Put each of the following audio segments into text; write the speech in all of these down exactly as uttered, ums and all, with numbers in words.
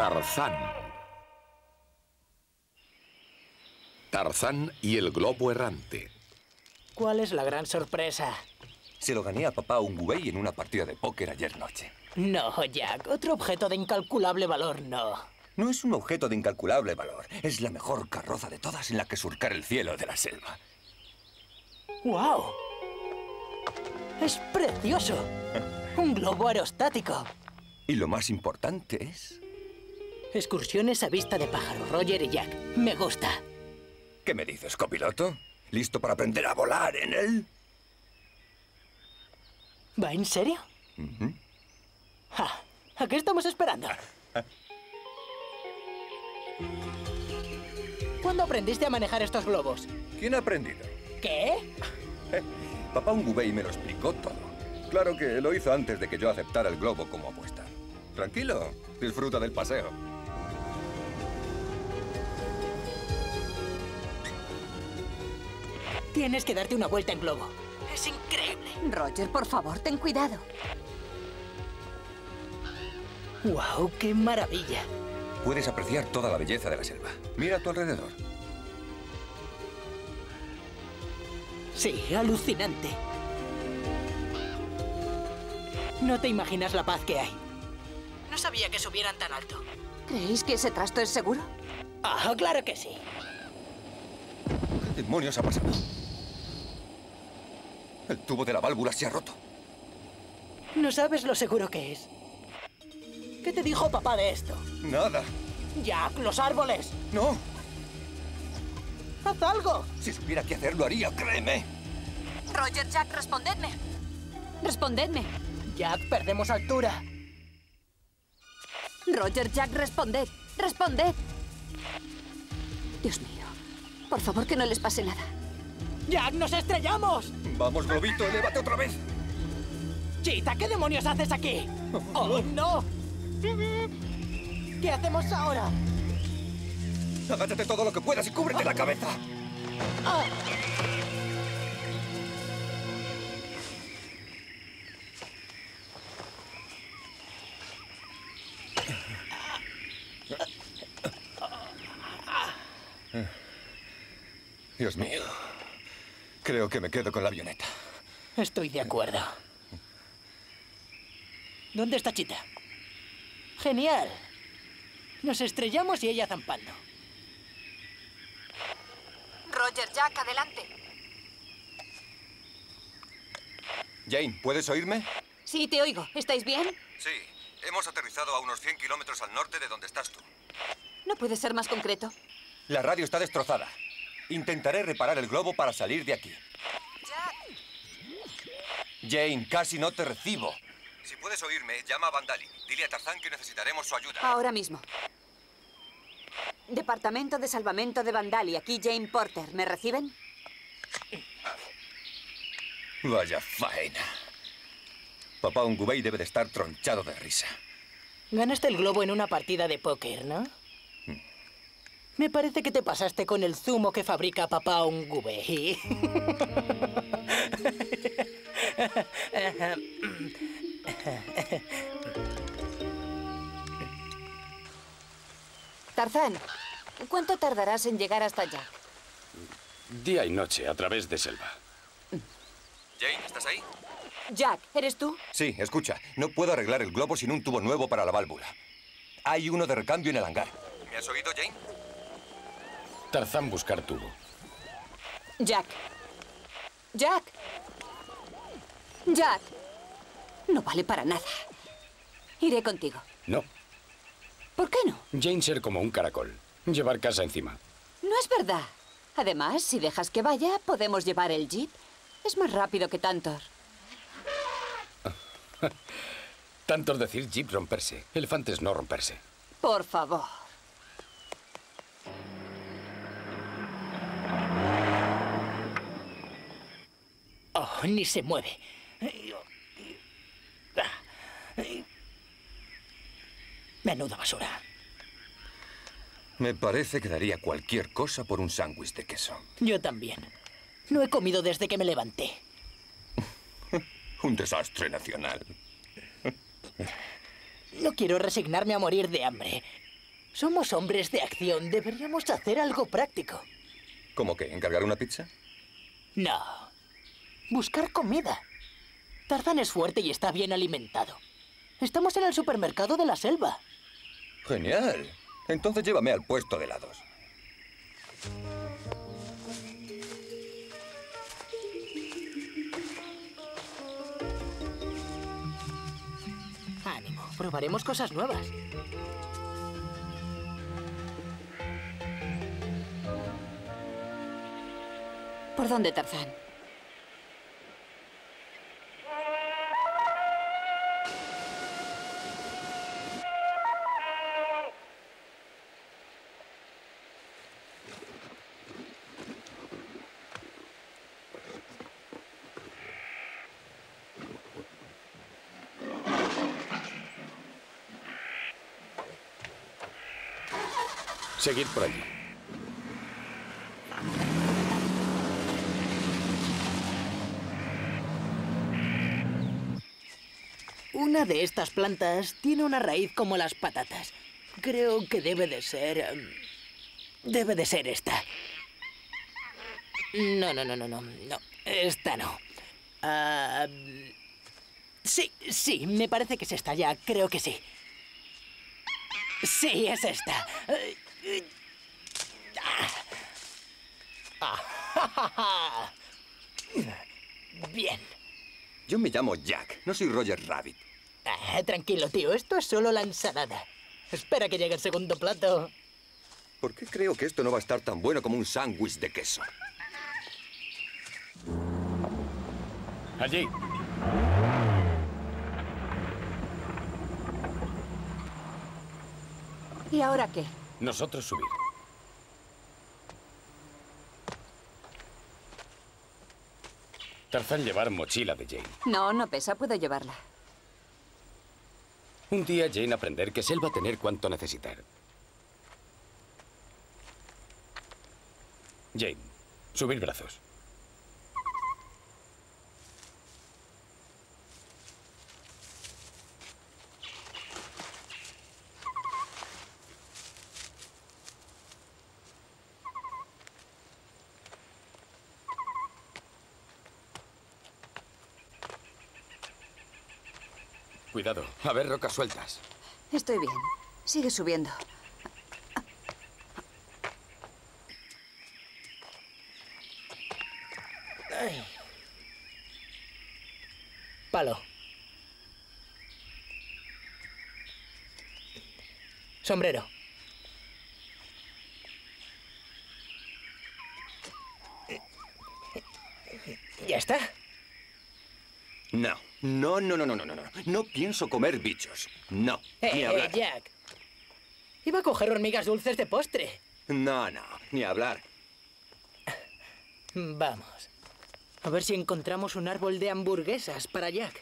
Tarzán. Tarzán y el globo errante. ¿Cuál es la gran sorpresa? Se lo gané a papá Ungubei en una partida de póker ayer noche. No, Jack. Otro objeto de incalculable valor, no. No es un objeto de incalculable valor. Es la mejor carroza de todas en la que surcar el cielo de la selva. ¡Wow! ¡Es precioso! Un globo aerostático. Y lo más importante es... Excursiones a vista de pájaro, Roger y Jack. Me gusta. ¿Qué me dices, copiloto? ¿Listo para aprender a volar en él? ¿Va en serio? Uh-huh. Ja, ¿a qué estamos esperando? ¿Cuándo aprendiste a manejar estos globos? ¿Quién ha aprendido? ¿Qué? Papá Ungubei me lo explicó todo. Claro que lo hizo antes de que yo aceptara el globo como apuesta. Tranquilo, disfruta del paseo. Tienes que darte una vuelta en globo. Es increíble. Roger, por favor, ten cuidado. ¡Wow! ¡Qué maravilla! Puedes apreciar toda la belleza de la selva. Mira a tu alrededor. Sí, alucinante. No te imaginas la paz que hay. No sabía que subieran tan alto. ¿Creéis que ese trasto es seguro? Ah, claro que sí. ¿Qué demonios ha pasado? El tubo de la válvula se ha roto. No sabes lo seguro que es. ¿Qué te dijo papá de esto? Nada. Jack, los árboles. No. ¡Haz algo! Si supiera qué hacer, lo haría, créeme. Roger, Jack, respondedme. Respondedme. Jack, perdemos altura. Roger, Jack, responded. Responded. Dios mío. Por favor, que no les pase nada. ¡Jack, nos estrellamos! Vamos, globito, elévate otra vez. Chita, ¿qué demonios haces aquí? ¡Oh, no! ¿Qué hacemos ahora? Agáchate todo lo que puedas y cúbrete la cabeza. Ah. Dios mío. Creo que me quedo con la avioneta. Estoy de acuerdo. ¿Dónde está Chita? Genial. Nos estrellamos y ella zampando. Roger, Jack, adelante. Jane, ¿puedes oírme? Sí, te oigo. ¿Estáis bien? Sí. Hemos aterrizado a unos cien kilómetros al norte de donde estás tú. ¿No puede ser más concreto? La radio está destrozada. Intentaré reparar el globo para salir de aquí. Jack. Jane, casi no te recibo. Si puedes oírme, llama a Vandali. Dile a Tarzán que necesitaremos su ayuda. Ahora mismo. Departamento de Salvamento de Vandali. Aquí Jane Porter. ¿Me reciben? Vaya faena. Papá Ungubei debe de estar tronchado de risa. Ganaste el globo en una partida de póker, ¿no? Hmm. Me parece que te pasaste con el zumo que fabrica papá Ungubei. Tarzán, ¿cuánto tardarás en llegar hasta Jack? Día y noche, a través de selva. Jane, ¿estás ahí? Jack, ¿eres tú? Sí, escucha. No puedo arreglar el globo sin un tubo nuevo para la válvula. Hay uno de recambio en el hangar. ¿Me has oído, Jane? Tarzán, buscar tubo. Jack. Jack. Jack. No vale para nada. Iré contigo. No. ¿Por qué no? Jane ser como un caracol. Llevar casa encima. No es verdad. Además, si dejas que vaya, podemos llevar el jeep. Es más rápido que Tantor. Tantor decir jeep romperse. Elefantes no romperse. Por favor. Oh, ni se mueve. Menuda basura. Me parece que daría cualquier cosa por un sándwich de queso. Yo también. No he comido desde que me levanté. Un desastre nacional. No quiero resignarme a morir de hambre. Somos hombres de acción. Deberíamos hacer algo práctico. ¿Cómo que? ¿Encargar una pizza? No. Buscar comida. Tarzán es fuerte y está bien alimentado. Estamos en el supermercado de la selva. Genial. Entonces llévame al puesto de helados. Ánimo, probaremos cosas nuevas. ¿Por dónde, Tarzán? Seguid por allí. Una de estas plantas tiene una raíz como las patatas. Creo que debe de ser... em, debe de ser esta. No, no, no, no, no. No, esta no. Ah, sí, sí, me parece que es esta ya. Creo que sí. Sí, es esta. Ah. Bien. Yo me llamo Jack, no soy Roger Rabbit. Ah, tranquilo, tío. Esto es solo la ensalada. Espera que llegue el segundo plato. ¿Por qué creo que esto no va a estar tan bueno como un sándwich de queso? Allí. ¿Y ahora qué? Nosotros subir. Tarzán llevar mochila de Jane. No, no pesa. Puedo llevarla. Un día Jane aprender que Sel va a tener cuanto necesitar. Jane, subir brazos. Cuidado, a ver rocas sueltas. Estoy bien. Sigue subiendo. Ay. Palo. Sombrero. ¿Ya está? No, no, no, no, no, no, no. No pienso comer bichos. No, Eh, ni eh, hablar. Jack. Iba a coger hormigas dulces de postre. No, no, ni hablar. Vamos. A ver si encontramos un árbol de hamburguesas para Jack.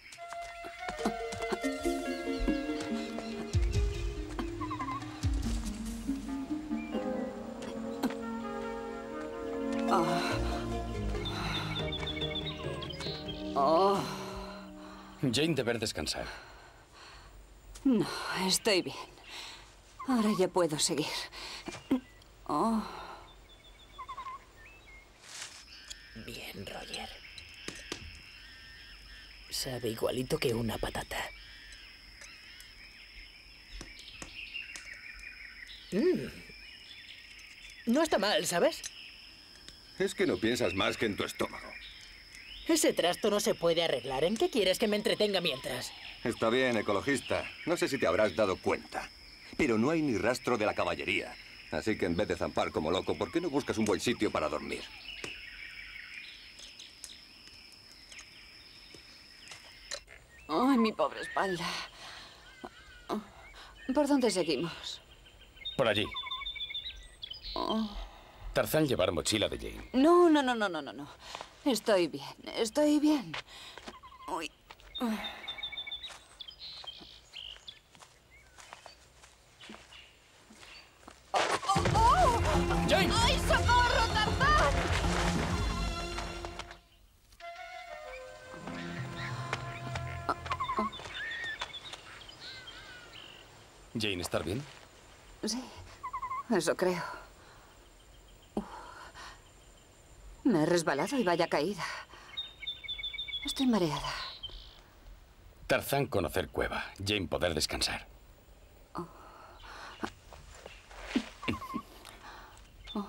Oh, Jane deber descansar. no, estoy bien. Ahora ya puedo seguir. Oh, Bien, Roger. Sabe igualito que una patata. Mm. No está mal, ¿sabes? Es que no piensas más que en tu estómago. Ese trasto no se puede arreglar. ¿En qué quieres que me entretenga mientras? Está bien, ecologista. No sé si te habrás dado cuenta, pero no hay ni rastro de la caballería. Así que en vez de zampar como loco, ¿por qué no buscas un buen sitio para dormir? ay, mi pobre espalda. ¿Por dónde seguimos? Por allí. Tarzán llevar mochila de Jane. No, no, no, no, no, no, no. Estoy bien, estoy bien. Uy. ¡Jane! ¡Ay, socorro, Tarzán! Jane, ¿estar bien? Sí, eso creo. Uf. Me he resbalado y vaya caída. Estoy mareada. Tarzán conocer cueva. Jane poder descansar. Oh. Oh.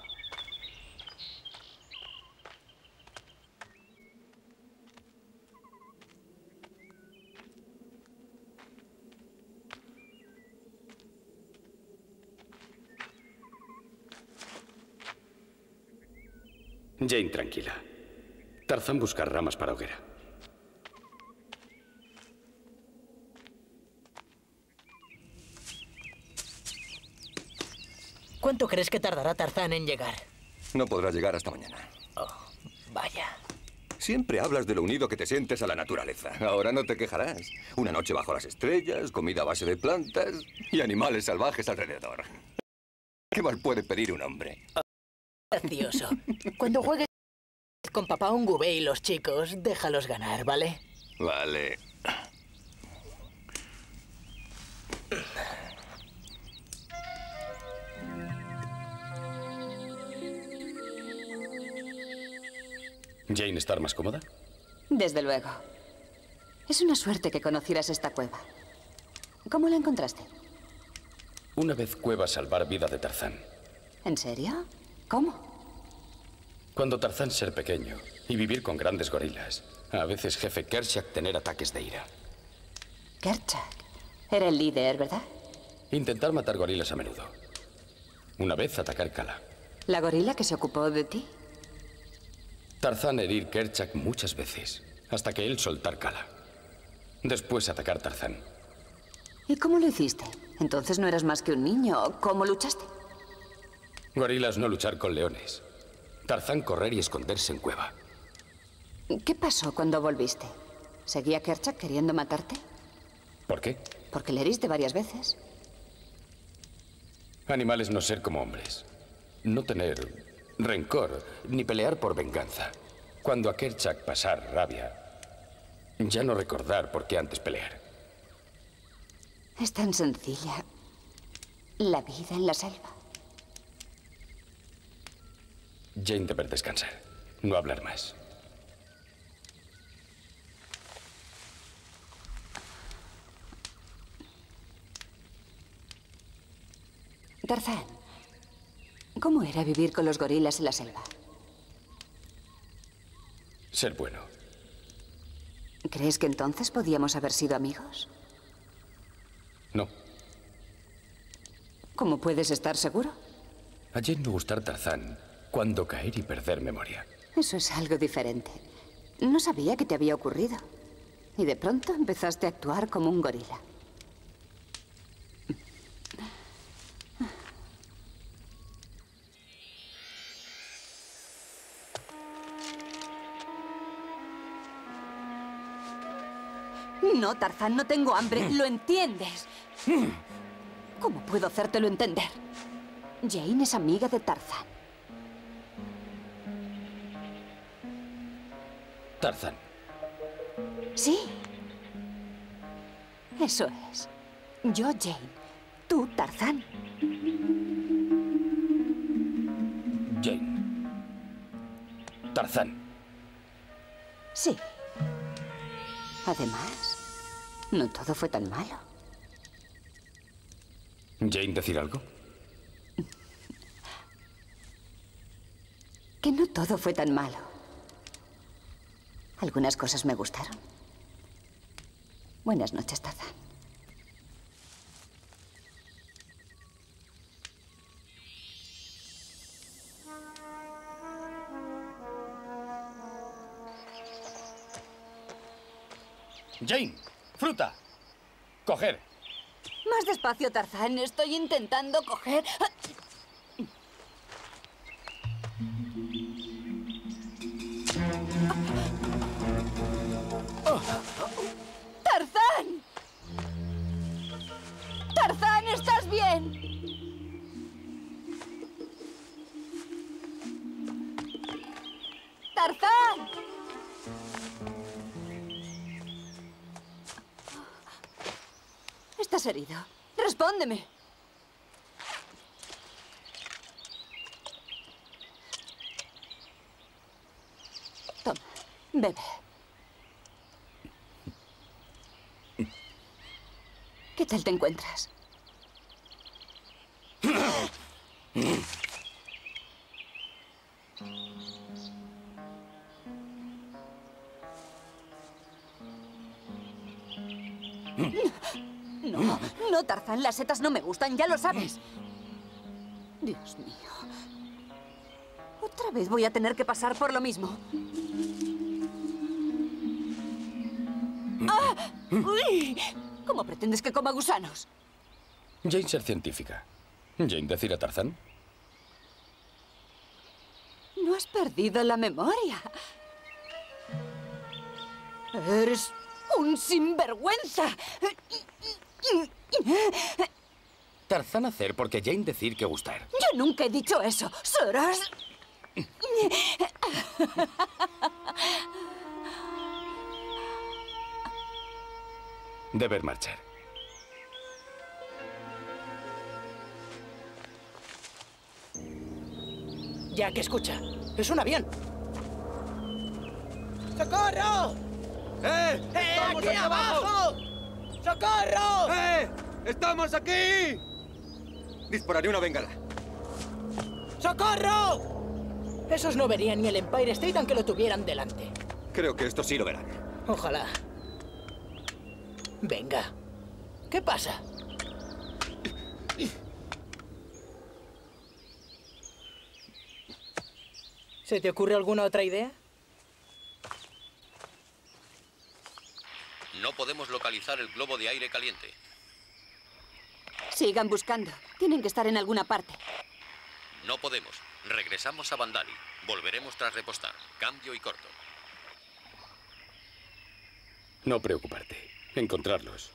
Jane, tranquila. Tarzán busca ramas para hoguera. ¿Cuánto crees que tardará Tarzán en llegar? No podrá llegar hasta mañana. Oh, vaya. Siempre hablas de lo unido que te sientes a la naturaleza. Ahora no te quejarás. Una noche bajo las estrellas, comida a base de plantas y animales salvajes alrededor. ¿Qué más puede pedir un hombre? Gracioso. Cuando juegues con papá Ungube y los chicos, déjalos ganar, ¿vale? Vale. ¿Jane estar más cómoda? Desde luego. Es una suerte que conocieras esta cueva. ¿Cómo la encontraste? Una vez cueva salvar vida de Tarzán. ¿En serio? ¿Cómo? Cuando Tarzán ser pequeño y vivir con grandes gorilas, a veces jefe Kerchak tener ataques de ira. Kerchak. Era el líder, ¿verdad? Intentar matar gorilas a menudo. Una vez atacar Kala. ¿La gorila que se ocupó de ti? Tarzán herir Kerchak muchas veces, hasta que él soltar Kala. Después atacar Tarzán. ¿Y cómo lo hiciste? Entonces no eras más que un niño. ¿Cómo luchaste? Gorilas no luchar con leones. Tarzán correr y esconderse en cueva. ¿Qué pasó cuando volviste? ¿Seguía Kerchak queriendo matarte? ¿Por qué? Porque le heriste varias veces. Animales no ser como hombres. No tener rencor, ni pelear por venganza. Cuando a Kerchak pasar rabia, ya no recordar por qué antes pelear. Es tan sencilla la vida en la selva. Jane deber descansar, no hablar más. Tarzán, ¿cómo era vivir con los gorilas en la selva? Ser bueno. ¿Crees que entonces podíamos haber sido amigos? No. ¿Cómo puedes estar seguro? A Jane no gustar Tarzán cuando caer y perder memoria. Eso es algo diferente. No sabía que te había ocurrido. Y de pronto empezaste a actuar como un gorila. No, Tarzán, no tengo hambre. ¿Lo entiendes? ¿Cómo puedo hacértelo entender? Jane es amiga de Tarzán. Tarzán. Sí. Eso es. Yo, Jane. Tú, Tarzán. Jane. Tarzán. Sí. Además, no todo fue tan malo. ¿Jane decir algo? Que no todo fue tan malo. Algunas cosas me gustaron. Buenas noches, Tarzán. Jane, fruta. Coger. Más despacio, Tarzán. Estoy intentando coger... ¡Tarzán! ¡Tarzán, estás bien! ¡Tarzán! Estás herido. Respóndeme. Bebe. ¿Qué tal te encuentras? No, no, Tarzán, las setas no me gustan, ya lo sabes. Dios mío. Otra vez voy a tener que pasar por lo mismo. ¡Ah! ¡Uy! ¿Cómo pretendes que coma gusanos? Jane ser científica. Jane decir a Tarzán. No has perdido la memoria. Eres un sinvergüenza. Tarzán hacer porque Jane decir que gustar. Yo nunca he dicho eso. Serás... Deber marchar. Jack, escucha. Es un avión. ¡Socorro! ¡Eh! ¡Eh, aquí abajo! ¡Socorro! ¡Eh! ¡Estamos aquí! Dispararé una bengala. ¡Socorro! Esos no verían ni el Empire State aunque lo tuvieran delante. Creo que estos sí lo verán. Ojalá. Venga. ¿Qué pasa? ¿Se te ocurre alguna otra idea? No podemos localizar el globo de aire caliente. Sigan buscando. Tienen que estar en alguna parte. No podemos. Regresamos a Vandali. Volveremos tras repostar. Cambio y corto. No preocuparte. Encontrarlos.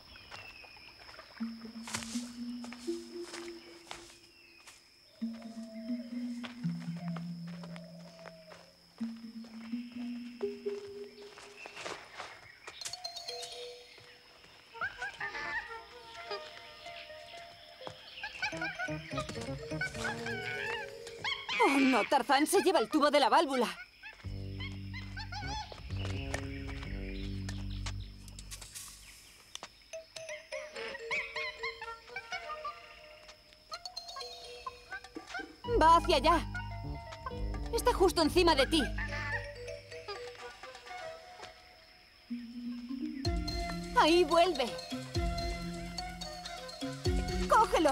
Oh, no, Tarzán se lleva el tubo de la válvula. Va hacia allá. Está justo encima de ti. Ahí vuelve. ¡Cógelo!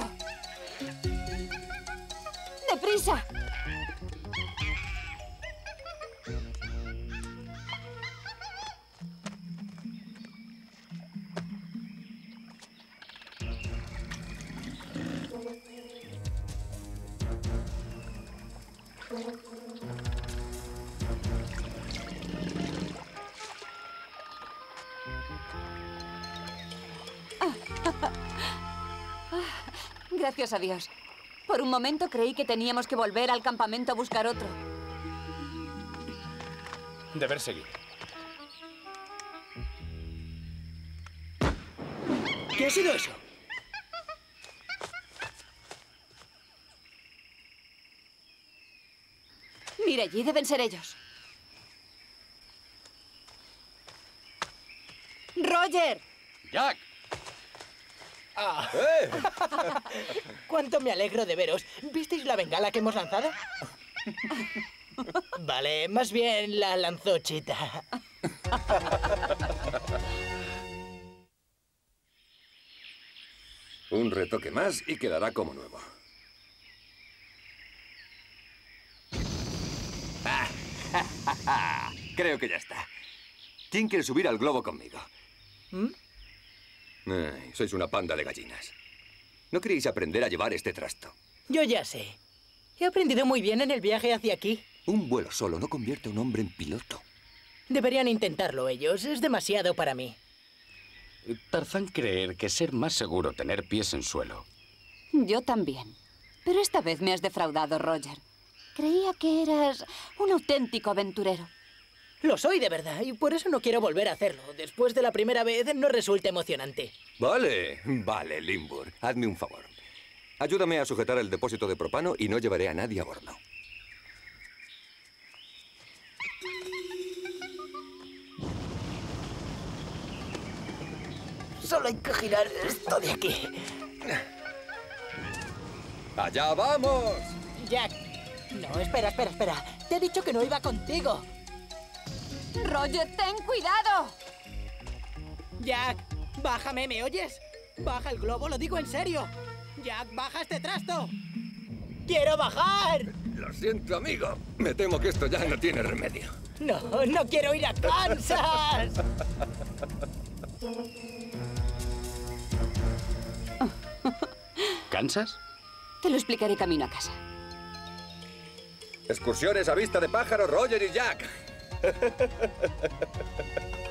¡Deprisa! Gracias a Dios. Por un momento creí que teníamos que volver al campamento a buscar otro. Deber seguir. ¿Qué ha sido eso? Mira, allí deben ser ellos. ¡Roger! ¡Jack! Ah. ¡Cuánto me alegro de veros! ¿Visteis la bengala que hemos lanzado? Vale, más bien la lanzó Chita. Un retoque más y quedará como nuevo. Creo que ya está. ¿Quién quiere subir al globo conmigo? ¿Mm? Ay, sois una panda de gallinas. ¿No queréis aprender a llevar este trasto? Yo ya sé. He aprendido muy bien en el viaje hacia aquí. Un vuelo solo no convierte a un hombre en piloto. Deberían intentarlo ellos. Es demasiado para mí. Tarzán creer que ser más seguro tener pies en suelo. Yo también. Pero esta vez me has defraudado, Roger. Creía que eras un auténtico aventurero. Lo soy de verdad, y por eso no quiero volver a hacerlo. Después de la primera vez no resulta emocionante. Vale, vale, Limbur. Hazme un favor. Ayúdame a sujetar el depósito de propano y no llevaré a nadie a bordo. Solo hay que girar esto de aquí. ¡Allá vamos! Jack. No, espera, espera, espera. Te he dicho que no iba contigo. Roger, ten cuidado. Jack, bájame, ¿me oyes? Baja el globo, lo digo en serio. Jack, baja este trasto. ¡Quiero bajar! Lo siento, amigo. Me temo que esto ya no tiene remedio. No, no quiero ir a Kansas. ¿Kansas? Te lo explicaré camino a casa. Excursiones a vista de pájaro, Roger y Jack.